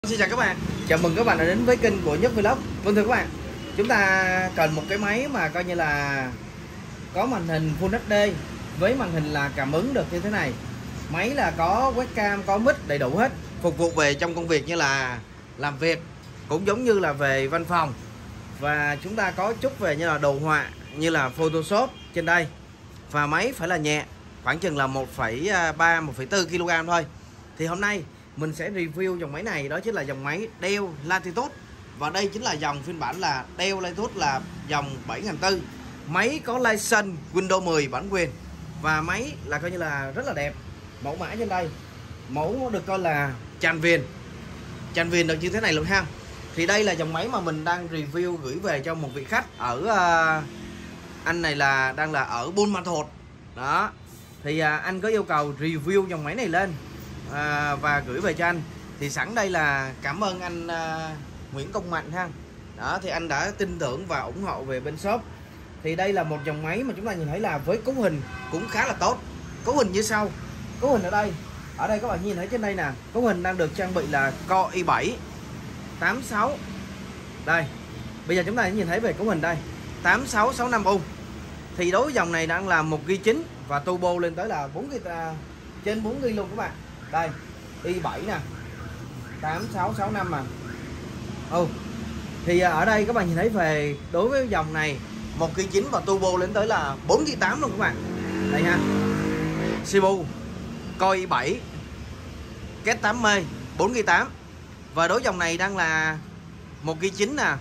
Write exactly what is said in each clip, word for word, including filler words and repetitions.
Xin chào các bạn, chào mừng các bạn đã đến với kênh của Nhất Vlog. Vâng thưa các bạn, chúng ta cần một cái máy mà coi như là có màn hình Full hát đê với màn hình là cảm ứng được như thế này. Máy là có webcam, có mic đầy đủ hết, phục vụ về trong công việc như là làm việc, cũng giống như là về văn phòng. Và chúng ta có chút về như là đồ họa, như là Photoshop trên đây. Và máy phải là nhẹ, khoảng chừng là một phẩy ba, một phẩy bốn ki lô gam thôi. Thì hôm nay mình sẽ review dòng máy này, đó chính là dòng máy Dell Latitude. Và đây chính là dòng phiên bản là Dell Latitude là dòng bảy nghìn bốn trăm. Máy có license Windows mười bản quyền. Và máy là coi như là rất là đẹp. Mẫu mã trên đây, mẫu được coi là tràn viền. Tràn viền được như thế này luôn ha. Thì đây là dòng máy mà mình đang review gửi về cho một vị khách ở uh, anh này là đang là ở Buôn Ma Thuột. Đó. Thì uh, anh có yêu cầu review dòng máy này lên À, và gửi về cho anh. Thì sẵn đây là cảm ơn anh à, Nguyễn Công Mạnh ha. Đó, thì anh đã tin tưởng và ủng hộ về bên shop. Thì đây là một dòng máy mà chúng ta nhìn thấy là với cấu hình cũng khá là tốt. Cấu hình như sau. Cấu hình ở đây, ở đây các bạn nhìn thấy trên đây nè, cấu hình đang được trang bị là Core i bảy tám sáu. Đây. Bây giờ chúng ta nhìn thấy về cấu hình đây, tám sáu sáu năm ohm. Thì đối với dòng này đang là một gi ga bai chín và turbo lên tới là bốn gi ga bai, trên bốn gi ga bai luôn các bạn. Đây, i bảy nè, tám sáu sáu năm mà. Ừ. Thì ở đây các bạn nhìn thấy về đối với dòng này một gi ga bai chín và turbo lên tới là bốn gi ga bai tám luôn các bạn. Đây ha. xê pê u Core i bảy kết tám mươi bốn gi ga bai tám. Và đối dòng này đang là một gi ga bai chín nè.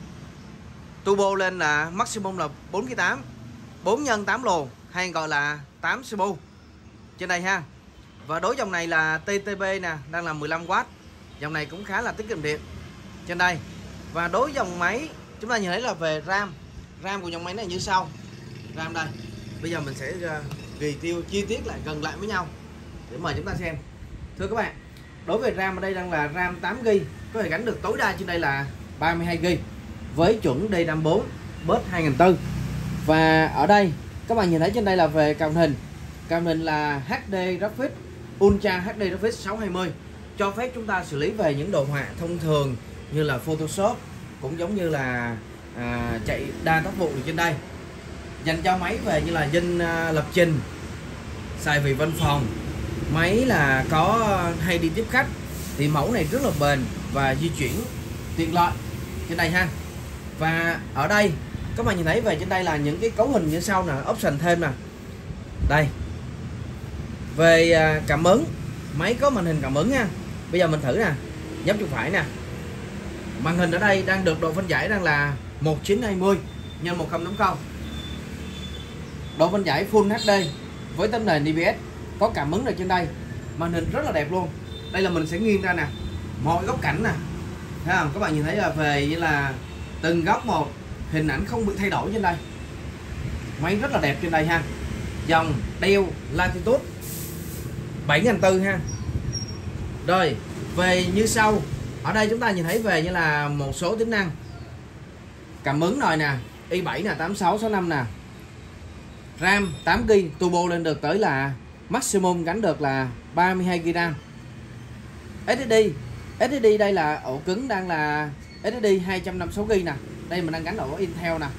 Turbo lên là maximum là bốn gi ga bai tám, bốn nhân tám lồ hay gọi là tám xê pê u trên đây ha. Và đối dòng này là tê tê pê nè, đang là mười lăm oát. Dòng này cũng khá là tiết kiệm điện trên đây. Và đối dòng máy chúng ta nhìn thấy là về RAM. RAM của dòng máy này như sau. RAM đây. Bây giờ mình sẽ ghi tiêu chi tiết lại gần lại với nhau để mời chúng ta xem. Thưa các bạn, đối với RAM ở đây đang là RAM tám gi ga bai, có thể gắn được tối đa trên đây là ba mươi hai gi ga bai với chuẩn D năm mươi bốn bus hai nghìn bốn trăm. Và ở đây các bạn nhìn thấy trên đây là về cảm hình. Cảm hình là hát đê Graphics Ultra hát đê Graphics sáu hai mươi, cho phép chúng ta xử lý về những đồ họa thông thường như là Photoshop, cũng giống như là à, chạy đa tác vụ trên đây. Dành cho máy về như là dân à, lập trình, xài về văn phòng, máy là có hay đi tiếp khách, thì mẫu này rất là bền và di chuyển tiện lợi trên đây ha. Và ở đây các bạn nhìn thấy về trên đây là những cái cấu hình như sau nè, option thêm nè. Đây. Về à, cảm ứng, máy có màn hình cảm ứng nha. Bây giờ mình thử nè, nhấp chuột phải nè. Màn hình ở đây đang được độ phân giải đang là một chín hai không nhân một không tám không. Độ phân giải Full hát đê với tấm nền i pê ét, có cảm ứng ở trên đây. Màn hình rất là đẹp luôn. Đây là mình sẽ nghiêng ra nè, mọi góc cảnh nè. Thấy không? Các bạn nhìn thấy là về như là từng góc một, hình ảnh không bị thay đổi trên đây. Máy rất là đẹp trên đây ha. Dòng Dell Latitude bảy nghìn bốn trăm ha. Rồi, về như sau. Ở đây chúng ta nhìn thấy về như là một số tính năng. Cảm ứng rồi nè, i bảy nè, tám sáu sáu năm nè. RAM tám gi ga bai, turbo lên được tới là maximum gắn được là ba mươi hai gi ga bai RAM. ét ét đê, ét ét đê đây là ổ cứng đang là ét ét đê hai trăm năm mươi sáu gi ga bai nè. Đây mình đang gắn ổ Intel nè.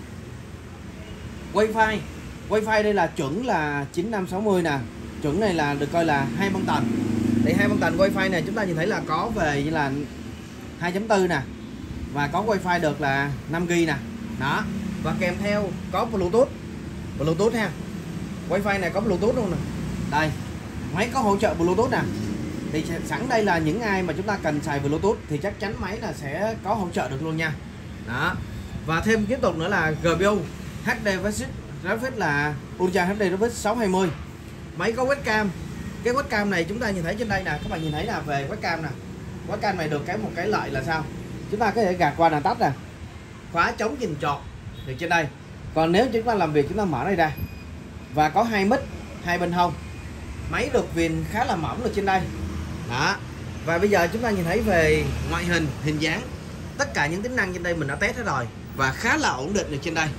Wi-Fi, Wi-Fi đây là chuẩn là chín năm sáu mươi nè. Chuẩn này là được coi là hai băng tần. Thì hai băng tần Wi-Fi này chúng ta nhìn thấy là có về như là hai chấm bốn nè. Và có Wi-Fi được là năm gi ga bai nè. Đó. Và kèm theo có Bluetooth. Bluetooth ha. Wi-Fi này có Bluetooth luôn nè. Đây. Máy có hỗ trợ Bluetooth nè. Thì sẵn đây là những ai mà chúng ta cần xài Bluetooth thì chắc chắn máy là sẽ có hỗ trợ được luôn nha. Đó. Và thêm tiếp tục nữa là giê pê u hát đê Graphics là Ultra hát đê Graphics sáu hai không. Máy có webcam. Cái webcam này chúng ta nhìn thấy trên đây nè, các bạn nhìn thấy là về webcam nè. Webcam này được cái một cái lợi là sao? Chúng ta có thể gạt qua là tắt nè. Khóa chống nhìn trọt được trên đây. Còn nếu chúng ta làm việc chúng ta mở đây ra. Và có hai mic hai bên hông. Máy được viền khá là mỏng được trên đây. Đó. Và bây giờ chúng ta nhìn thấy về ngoại hình, hình dáng. Tất cả những tính năng trên đây mình đã test hết rồi và khá là ổn định được trên đây.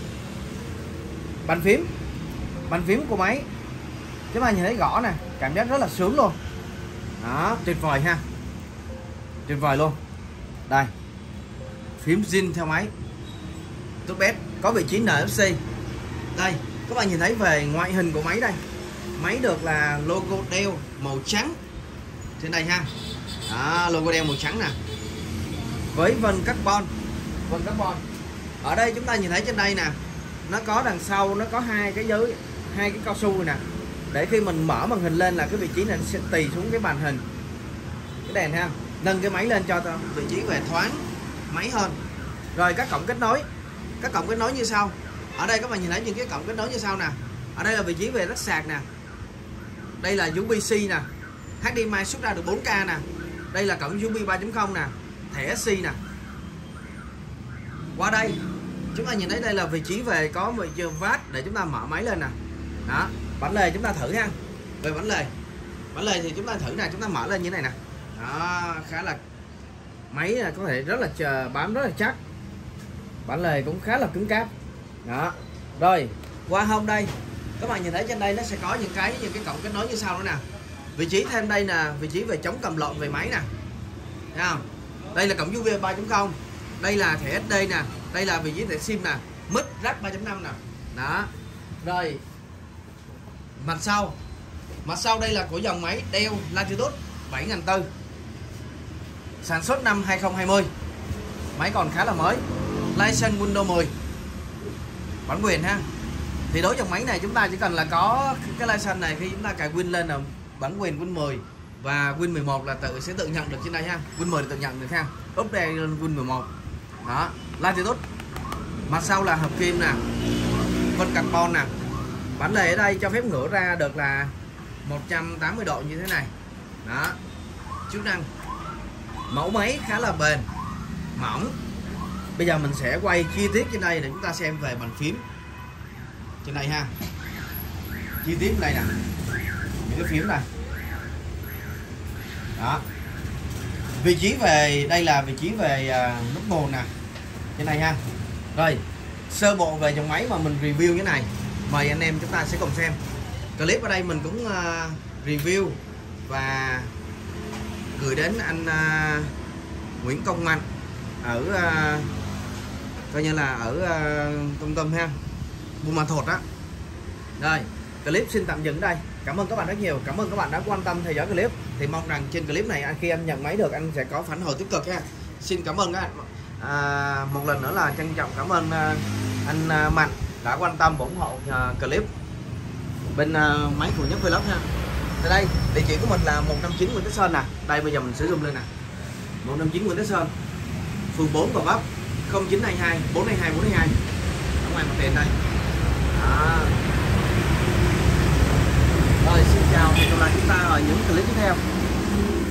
Bàn phím. Bàn phím của máy chúng ta nhìn thấy gõ nè, cảm giác rất là sướng luôn. Đó, tuyệt vời ha. tuyệt vời luôn. Đây, phím zin theo máy tốt bét, có vị trí en ép xê. Đây các bạn nhìn thấy về ngoại hình của máy đây, máy được là logo đeo màu trắng trên đây ha. Đó, logo đeo màu trắng nè, với vân carbon. Vân carbon ở đây chúng ta nhìn thấy trên đây nè, nó có đằng sau nó có hai cái giới, hai cái cao su nè, để khi mình mở màn hình lên là cái vị trí này nó sẽ tì xuống cái màn hình, cái đèn ha, nâng cái máy lên cho vị trí về thoáng máy hơn. Rồi các cổng kết nối, các cổng kết nối như sau. Ở đây các bạn nhìn thấy những cái cổng kết nối như sau nè. Ở đây là vị trí về lắc sạc nè, đây là u ét bê-C nè, hát đê em i xuất ra được bốn K nè, đây là cổng u ét bê ba chấm không nè, thẻ ét xê nè. Qua đây chúng ta nhìn thấy đây là vị trí về có mười vát để chúng ta mở máy lên nè. Đó, bản lề chúng ta thử ha. Về bản lề, bản lề thì chúng ta thử nè, chúng ta mở lên như thế này nè. Đó, khá là máy là có thể rất là chờ, bám rất là chắc, bản lề cũng khá là cứng cáp. Đó, rồi qua hông đây các bạn nhìn thấy trên đây nó sẽ có những cái những cái cổng kết nối như sau nữa nè. Vị trí thêm đây nè, vị trí về chống cầm lộn về máy nè, thấy không? Đây là cổng u ét bê ba chấm không, đây là thẻ ét đê nè, đây là vị trí thẻ sim nè, mic jack ba chấm năm nè. Đó, rồi mặt sau, mặt sau đây là của dòng máy Dell Latitude bảy nghìn bốn trăm, sản xuất năm hai không hai không, máy còn khá là mới, license Windows mười, bản quyền ha. Thì đối dòng máy này chúng ta chỉ cần là có cái license này, khi chúng ta cài Win lên là bản quyền Win mười và Win mười một là tự sẽ tự nhận được trên đây ha, Win mười tự nhận được ha, update lên Win mười một. Đó, Latitude. Mặt sau là hợp kim nè, vân carbon nè, bản lề ở đây cho phép ngửa ra được là một trăm tám mươi độ như thế này. Đó, chức năng mẫu máy khá là bền, mỏng. Bây giờ mình sẽ quay chi tiết trên đây để chúng ta xem về bàn phím trên đây ha. Chi tiết đây nè, những cái phím này. Đó, vị trí về đây là vị trí về uh, nút nguồn nè trên đây ha. Rồi sơ bộ về dòng máy mà mình review cái này, mời anh em chúng ta sẽ cùng xem. Clip ở đây mình cũng uh, review và gửi đến anh uh, Nguyễn Công Mạnh ở uh, coi như là ở uh, Tâm Tâm ha, Buôn Ma Thuột đó. Rồi clip xin tạm dừng đây. Cảm ơn các bạn rất nhiều, cảm ơn các bạn đã quan tâm theo dõi clip. Thì mong rằng trên clip này khi anh nhận máy được anh sẽ có phản hồi tích cực ha. Xin cảm ơn các bạn. À, một lần nữa là trân trọng cảm ơn uh, anh uh, Mạnh đã quan tâm ủng hộ uh, clip bên uh, máy của Nhất Vlog ha. Từ đây địa chỉ của mình là một năm chín Nguyễn Tất Sơn nè. Đây bây giờ mình sử dụng lên nè, một năm chín Nguyễn Tất Sơn, phường bốn Gò Vấp, không chín hai hai bốn hai hai bốn hai hai ở ngoài mặt tiền đây. Đó. Rồi xin chào, hẹn gặp lại chúng ta ở những clip tiếp theo.